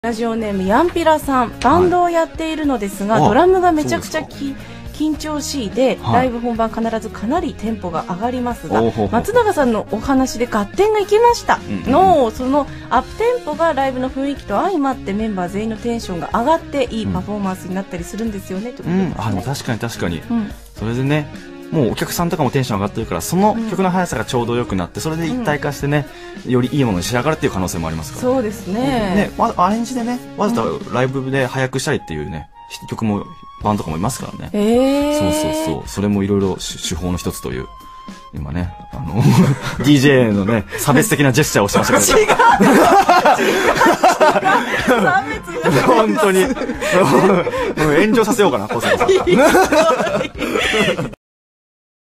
ラジオネームヤンピラさん、バンドをやっているのですが、ドラムがめちゃくちゃ緊張しいで、ライブ本番必ずかなりテンポが上がりますが、松永さんのお話で合点がいきましたの、そのアップテンポがライブの雰囲気と相まってメンバー全員のテンションが上がっていいパフォーマンスになったりするんですよね、ということですね。 確かに確かに、それでね、もうお客さんとかもテンション上がってるから、その曲の速さがちょうど良くなって、それで一体化してね、よりいいものに仕上がるっていう可能性もありますから。 そうですね。 アレンジでね、わざとライブで速くしたいっていうね、曲もバンドとかもいますからね。そう、それもいろいろ手法の一つという。今ね、DJ のね、差別的なジェスチャーをしましたけど。 差別になって本当に。炎上させようかな、小坂さん。